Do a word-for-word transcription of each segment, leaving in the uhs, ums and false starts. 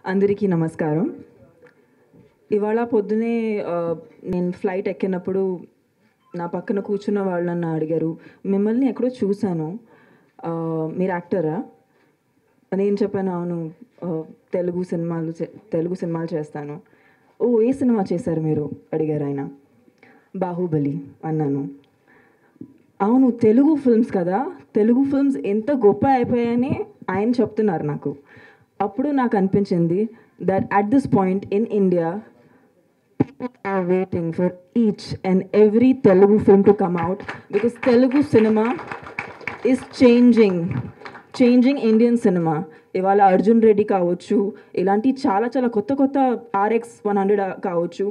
అందరికీ నమస్కారం. ఇవాళ పొద్దునే నేను ఫ్లైట్ ఎక్కినప్పుడు నా పక్కన కూర్చున్న వాళ్ళు నన్ను అడిగారు, మిమ్మల్ని ఎక్కడో చూశాను, మీరు యాక్టరా? నేను చెప్పాను, అవును, తెలుగు సినిమాలు తెలుగు సినిమాలు చేస్తాను. ఓ, ఏ సినిమా చేశారు మీరు అడిగారు ఆయన. బాహుబలి అన్నాను. అవును, తెలుగు ఫిల్మ్స్ కదా, తెలుగు ఫిల్మ్స్ ఎంత గొప్ప అయిపోయాయని ఆయన చెప్తున్నారు నాకు. అప్పుడు నాకు అనిపించింది that at this point in India people are waiting for each and every Telugu film to come out because Telugu cinema is changing changing Indian cinema. ఇవాళ అర్జున్ రెడ్డి కావచ్చు, ఇలాంటి చాలా చాలా కొత్త కొత్త ఆర్ఎక్స్ వన్ హండ్రెడ్ కావచ్చు,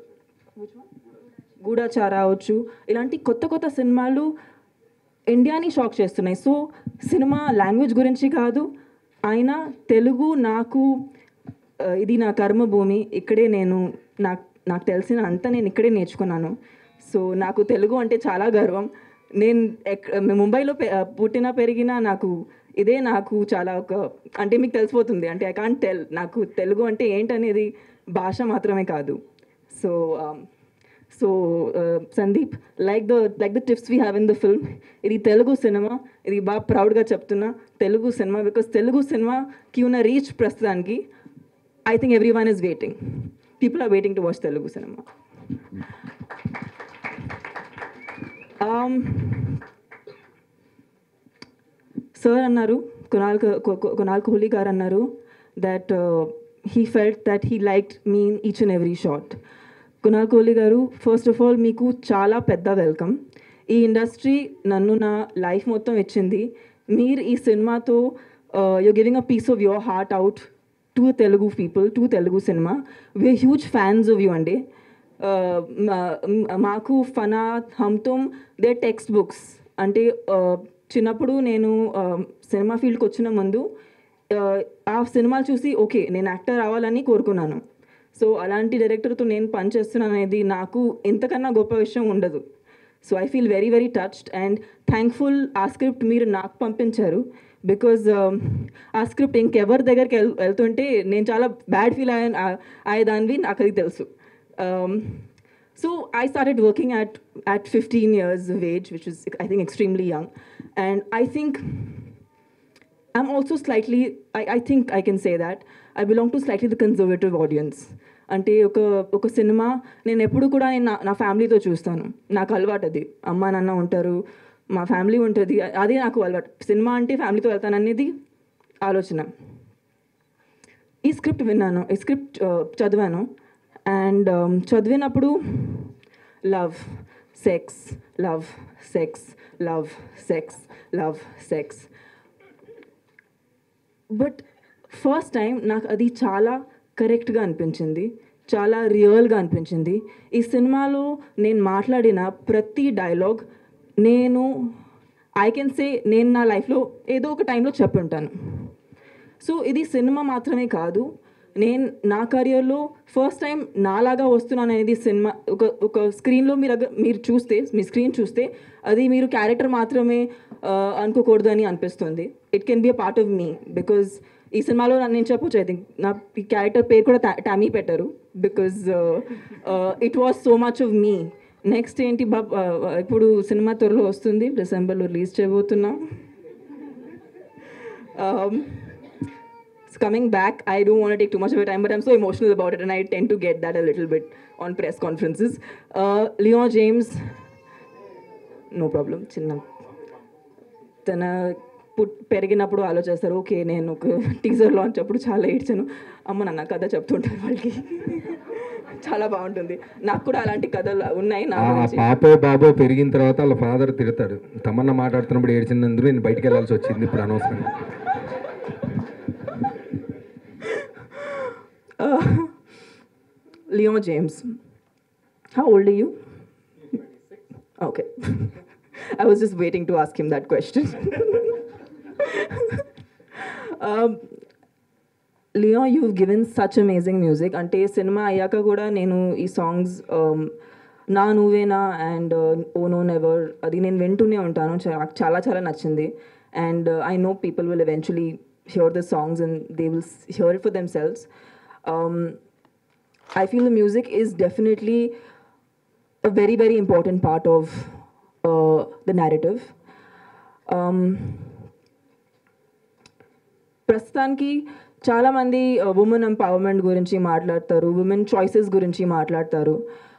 గూఢచార అవచ్చు, ఇలాంటి కొత్త కొత్త సినిమాలు ఇండియాని షాక్ చేస్తున్నాయి. సో సినిమా లాంగ్వేజ్ గురించి కాదు, ఆయన తెలుగు నాకు ఇది నా కర్మభూమి, ఇక్కడే నేను నాకు నాకు తెలిసిన అంతా నేను ఇక్కడే నేర్చుకున్నాను. సో నాకు తెలుగు అంటే చాలా గర్వం. నేను ముంబైలో పుట్టిన పెరిగిన నాకు ఇదే నాకు చాలా ఒక అంటే మీకు తెలిసిపోతుంది, అంటే ఐ కాంట్ టెల్ నాకు తెలుగు అంటే ఏంటనేది భాష మాత్రమే కాదు. So so Sandeep, like the like the tips we have in the film, ఇది తెలుగు సినిమా, ఇది బాగా ప్రౌడ్గా చెప్తున్నా తెలుగు సినిమా, బికాస్ తెలుగు సినిమాకి ఉన్న రీచ్ ప్రస్తుతానికి I think everyone is waiting. People are waiting to watch Telugu cinema. Sir అన్నారు, కునాల్ కునాల్ కోహ్లీ గారు అన్నారు that he felt that he liked me in each and every shot. Kunal Kohli garu, first of all మీకు చాలా పెద్ద welcome. ఈ industry నన్ను నా life మొత్తం ఇచ్చింది. మీరు ఈ సినిమాతో you giving a piece of your heart out to Telugu people, to Telugu cinema. We're huge fans of you అండి. మాకు fauna hum Tum they text books. అంటే చిన్నప్పుడు నేను సినిమా ఫీల్డ్కి వచ్చిన ముందు ఆ సినిమాలు చూసి ఓకే నేను యాక్టర్ అవ్వాలని కోరుకున్నాను. సో అలాంటి డైరెక్టర్తో నేను పనిచేస్తున్నాను అనేది నాకు ఇంతకన్నా గొప్ప విషయం ఉండదు. So I feel very very touched and thankful ఆ స్క్రిప్ట్ మీరు నాకు పంపించారు. బికాజ్ ఆ స్క్రిప్ట్ ఇంకెవరి దగ్గరికి వెళ్ వెళ్తుంటే నేను చాలా బ్యాడ్ ఫీల్ అయ్యా అయ్యేదానివి నాకు అది తెలుసు. So I started working at at fifteen years of age, which is I think extremely young. And I think I'm also slightly, I, I think I can say that, I belong to slightly the conservative audience. అంటే ఒక ఒక cinema నేను ఎప్పుడు కూడా నేను నా నా ఫ్యామిలీతో చూస్తాను. నాకు అలవాటు అది, అమ్మ నాన్న ఉంటారు, మా ఫ్యామిలీ ఉంటుంది, అదే నాకు అలవాటు. సినిమా అంటే ఫ్యామిలీతో వెళ్తాను అనేది ఆలోచన. ఈ స్క్రిప్ట్ విన్నాను, ఈ స్క్రిప్ట్ చదివాను. అండ్ చదివినప్పుడు love, sex, love, sex, love, sex, love, sex. But first time నాకు అది చాలా కరెక్ట్గా అనిపించింది, చాలా రియల్గా అనిపించింది. ఈ సినిమాలో నేను మాట్లాడిన ప్రతి డైలాగ్ నేను ఐ కెన్ సే నేను నా లైఫ్లో ఏదో ఒక టైంలో చెప్పి ఉంటాను. సో ఇది సినిమా మాత్రమే కాదు, నేను నా కెరియర్లో ఫస్ట్ టైం నాలాగా వస్తున్నాను అనేది సినిమా. ఒక ఒక స్క్రీన్లో మీరు మీరు చూస్తే, మీ స్క్రీన్ చూస్తే అది మీరు క్యారెక్టర్ మాత్రమే అనుకోకూడదు అని అనిపిస్తుంది. It can be a part of me. Because ఈ సినిమాలో నేను చెప్పొచ్చు, ఐ థింక్ నా ఈ క్యారెక్టర్ పేరు కూడా టామీ పెట్టారు, because it was so much of me. Next ఏంటి బాబ్, ఇప్పుడు సినిమా త్వరలో వస్తుంది, డిసెంబర్లో రిలీజ్ చేయబోతున్నాం. Coming back, I don't want to take too much of your time, but I'm so emotional about it and I tend to get that a little bit on press conferences. Uh, Leon James, no problem, చిన్న తన put పెరిగినప్పుడు ఆలోచిస్తారు, okay నేను ఒక teaser launch అప్పుడు చాలా ఏడ్చాను, అమ్మ నాన్న కథ చెప్తుంటారు వాళ్ళకి, చాలా బాగుంటుంది. నాకు కూడా అలాంటి కథలు ఉన్నాయి. నా పాపో బాబో పెరిగిన తర్వాత వాళ్ళ ఫాదర్ తిడతాడు, తమన్నా మాట్లాడుతున్నప్పుడు ఏడ్చినందుకు నేను బయటికి వెళ్ళాల్సి వచ్చింది ఇప్పుడు అనవసరంగా. Uh, Leon James, how old are you? Okay. I was just waiting to ask him that question. um, Leon, you've given such amazing music. Ante cinema ayyaka kuda nenu ee songs um, నా నువ్వేనా and oh no never అది నేను వింటూనే ఉంటాను, చాలా చాలా నచ్చింది. And I know people will eventually hear the songs and they will s- hear it for themselves. Um, I feel the music is definitely a very, very important part of uh, the narrative. Um, ప్రస్తుతానికి చాలామంది women empowerment గురించి మాట్లాడతారు, women choices గురించి మాట్లాడతారు.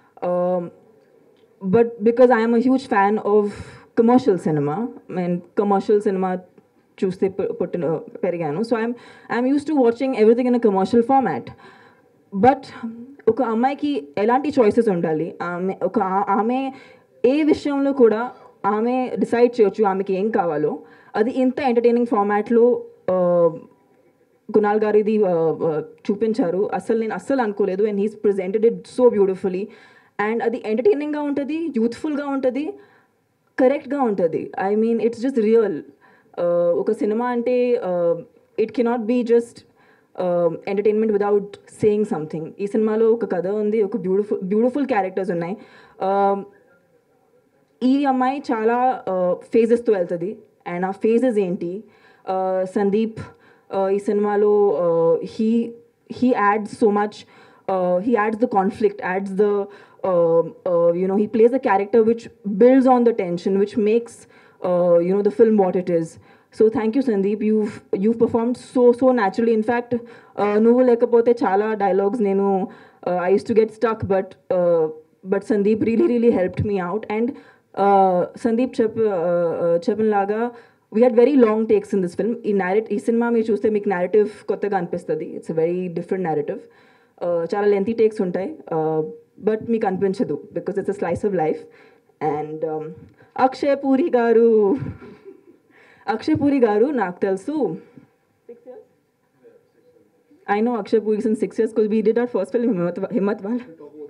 But because I'm a huge fan of commercial cinema, and commercial cinema చూస్తే పు- పుట్టిన పెరిగాను. So I'm I'm use to watching everything in a commercial format. But ఒక అమ్మాయికి ఎలాంటి చాయిసెస్ ఉండాలి, ఆమె ఒక ఆ- ఆమె ఏ విషయంలో కూడా ఆమె డిసైడ్ చేయొచ్చు ఆమెకి ఏం కావాలో, అది ఇంత ఎంటర్టైనింగ్ ఫార్మాట్లో కునాల్ గారు ఇది చూపించారు. అసలు నేను అస్సలు అనుకోలేదు, and he's presented it so beautifully. And అది ఎంటర్టైనింగ్గా ఉంటుంది, యూత్ఫుల్గా ఉంటుంది, కరెక్ట్గా ఉంటుంది. I mean it's just real. ఒక సినిమా అంటే it cannot be just entertainment without saying something. ఈ సినిమాలో ఒక కథ ఉంది, ఒక బ్యూటిఫుల్ బ్యూటిఫుల్ క్యారెక్టర్స్ ఉన్నాయి. Um, ఈ అమ్మాయి చాలా ఫేజెస్తో వెళ్తుంది, అండ్ ఆ ఫేజెస్ ఏంటి, uh, సందీప్ uh, ఈ సినిమాలో he he adds so much, he adds the conflict, adds the you know he plays a character which builds on the tension, which makes uh, you know the film what it is. So thank you Sandeep, you've you've performed so so naturally. In fact uh, నువ్వు లేకపోతే చాలా dialogues నేను uh, I used to get stuck, but uh, but Sandeep really really helped me out. And uh, Sandeep చెప్ చెప్పినలాగా we had very long takes in this film. ఈ narrative ఈ సినిమా మీరు చూస్తే మీకు narrative కొత్తగా అనిపిస్తుంది. It's a very different narrative. Uh, చాలా లెంతీ టేక్స్ ఉంటాయి, బట్ మీకు అనిపించదు because it's a slice of life. And Akshay Puri garu Akshay Puri garu నాకు తెలుసు six years I know Akshay Puri in six years because we did our first film Himmat Himmatwala.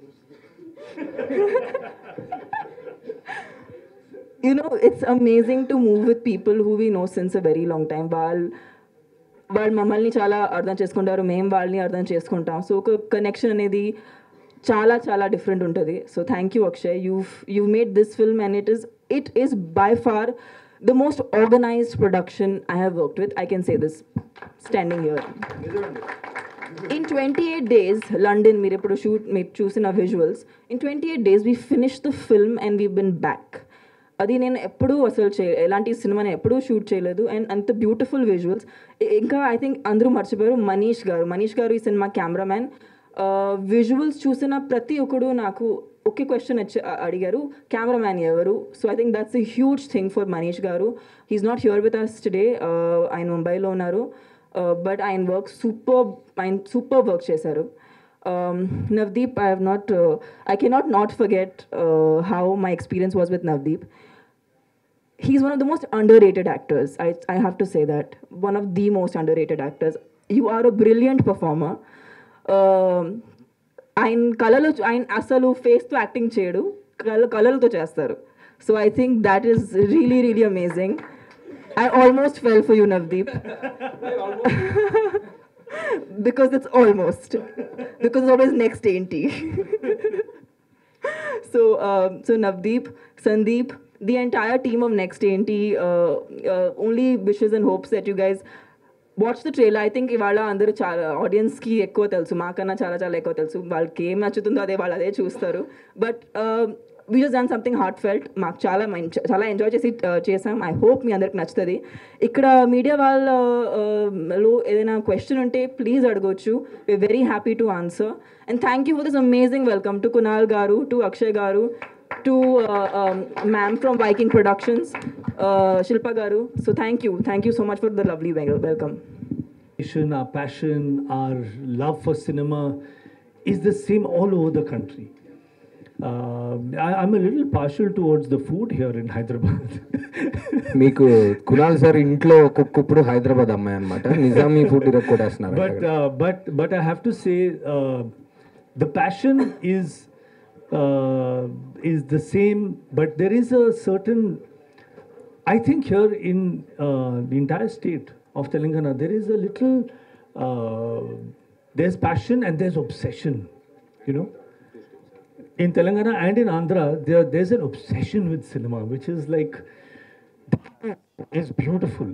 You know, it's amazing to move with people who we know since a very long time. వాళ్ళు వాళ్ళు మమ్మల్ని చాలా అర్థం చేసుకుంటారు, మేము వాళ్ళని అర్థం చేసుకుంటాం. సో ఒక కనెక్షన్ అనేది చాలా చాలా డిఫరెంట్ ఉంటుంది. So thank you Akshay, you you made this film and it is it is by far the most organised production I have worked with. I can say this standing here. In twenty eight days London, మీరు ఇప్పుడు shoot మీరు చూసిన visuals, in twenty eight days we finish the film and we been back. అది నేను ఎప్పుడూ అసలు చే ఎలాంటి సినిమాని ఎప్పుడూ షూట్ చేయలేదు, అండ్ అంత బ్యూటిఫుల్ విజువల్స్. ఇంకా ఐ థింక్ అందరూ మర్చిపోయారు మనీష్ గారు. మనీష్ గారు ఈ సినిమా కెమెరామ్యాన్. విజువల్స్ చూసిన ప్రతి ఒక్కడు నాకు ఒకే క్వశ్చన్ వచ్చి అడిగారు, కెమెరామ్యాన్ ఎవరు? So I think that's a huge thing for Manish garu. He is not here with us today, ఆయన ముంబైలో ఉన్నారు, బట్ ఆయన వర్క్ సూపర్, ఆయన సూపర్ వర్క్ చేశారు. Um, Navdeep, I have not, uh, I cannot not forget uh, how my experience was with Navdeep. He's one of the most underrated actors. I, I have to say that. One of the most underrated actors. You are a brilliant performer. ఆయన కళలో ఆయన అసలు ఫేస్తో acting చేయడు, కళ కళలతో చేస్తారు. So I think that is really really amazing. I almost fell for you Navdeep. Because it's almost. Because it's always next ఏంటి. So, um, so Navdeep, Sandeep, the entire team of Next ఏంటి, uh, uh, only wishes and hopes that you guys watch the trailer. I think ఇవాళ అందరూ చాలా ఆడియన్స్కి ఎక్కువ తెలుసు, మాకన్నా చాలా చాలా ఎక్కువ తెలుసు. వాళ్ళకి ఏం నచ్చుతుందో అదే వాళ్ళు అదే చూస్తారు. But we just done something heartfelt. మాకు చాలా మైండ్ చాలా ఎంజాయ్ చేసి చేసాం. ఐ హోప్ మీ అందరికి నచ్చుతుంది. ఇక్కడ మీడియా వాళ్ళలో ఏదైనా క్వశ్చన్ ఉంటే ప్లీజ్ అడగొచ్చు. We're very happy to answer. And thank you for this amazing welcome to Kunal garu, to Akshay garu, to ma'am from Viking productions, Shilpa garu. So thank you thank you so much for the lovely welcome. Our passion, our love for cinema is the same all over the country. Uh, I, I'm a little partial towards the food here in Hyderabad. మీకు Kunal sir ఇంట్లో ఒక్కొక్కప్పుడు హైదరాబాద్ అమ్మాయి అనమాట, Nizami food ఇరక్కొట్టేస్తున్నారు. But uh, but but I have to say, uh, the passion is uh, is the same. But there is a certain, I think here in uh, the entire state of Telangana, there is a little, uh, there's passion and there's obsession, you know. In Telangana and in Andhra, there, there's an obsession with cinema, which is like, is beautiful.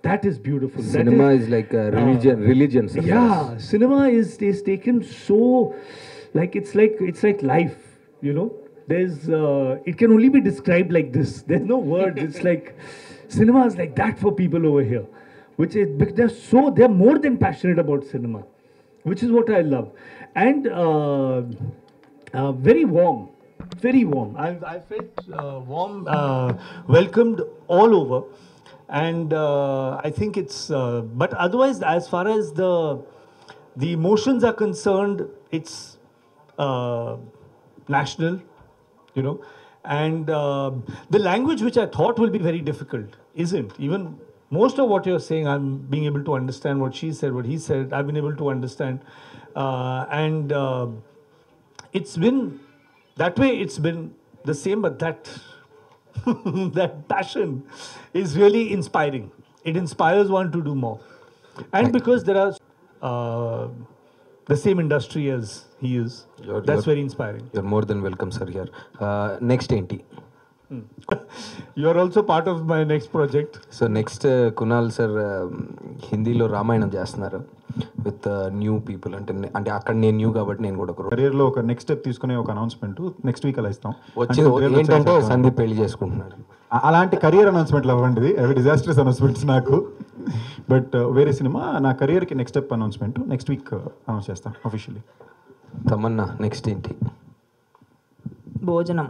that is beautiful. That Cinema is like a religion, religion. Sir, for us. Yeah, cinema is is taken so, like it's like it's like life, you know. There's uh, it can only be described like this. There's no words. It's like cinema is like that for people over here, which is bec- they're so they're more than passionate about cinema, which is what I love, and uh, uh, very warm, very warm. I I felt uh, warm, uh, welcomed all over, and uh, I think it's. Uh, but otherwise, as far as the the emotions are concerned, it's uh, national, you know, and uh, the language which I thought will be very difficult isn't. Even most of what you're saying, I'm being able to understand what she said, what he said. I've been able to understand, uh, and uh, it's been that way. It's been the same, but that that passion is really inspiring. It inspires one to do more, and because there are uh, the same industry as he is, You're- that's you're- very inspiring. You're more than welcome, sir, here. Uh, next ఏంటి? You're also part of my next project. So next Kunal sir హిందీలో రామాయణం చేస్తున్నారు with new people అంటే నే- అంటే అక్కడ నేను new కాబట్టి నేను కూడా ఒక కెరీర్లో ఒక నెక్స్ట్ స్టెప్ తీసుకునే ఒక అనౌన్స్మెంట్ నెక్స్ట్ వీక్ అలా ఇస్తాం. వచ్చి అంటే రేపు ఏంటంటే వచ్చేసి సందీప్ పెళ్లి చేసుకుంటున్నాడు. అ- అలాంటి కెరియర్ అనౌన్స్మెంట్లు అవ్వండి, అవి డిజాస్టర్స్ అనౌన్స్మెంట్స్ నాకు. బట్ వేరే సినిమా నా కెరియర్కి next step announcement next week announce చేస్తాం అఫీషియల్లీ. తమన్నా నెక్స్ట్ ఏంటి? భోజనం.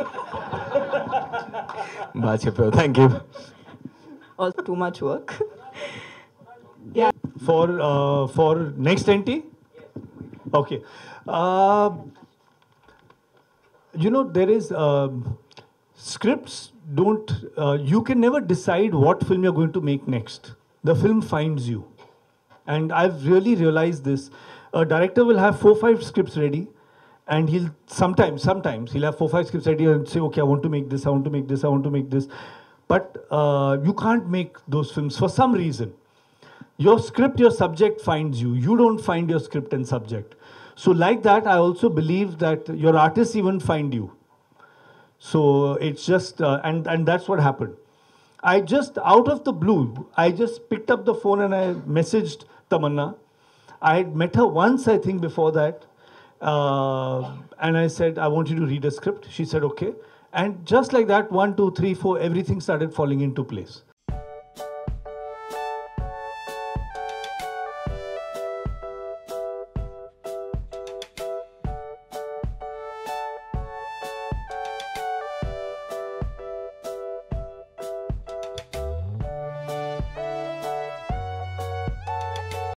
బాగా చెప్పావు, thank you. Also too much work. For uh, for next N T? Okay. Uh, you know, there is um scripts don't uh, you can never decide what film you're going to make next. The film finds you, and I've really realized this. A director will have four five scripts ready, and he'll sometimes sometimes he'll have four five scripts ready and say, okay, I want to make this, I want to make this, I want to make this, but uh, you can't make those films for some reason. Your script, your subject finds you. You don't find your script and subject. So like that, I also believe that your artists even find you. So it's just, uh, and, and that's what happened. I just, out of the blue, I just picked up the phone and I messaged Tamanna. I had met her once, I think, before that. Uh, and I said, I want you to read a script. She said, okay. And just like that, one, two, three, four, everything started falling into place.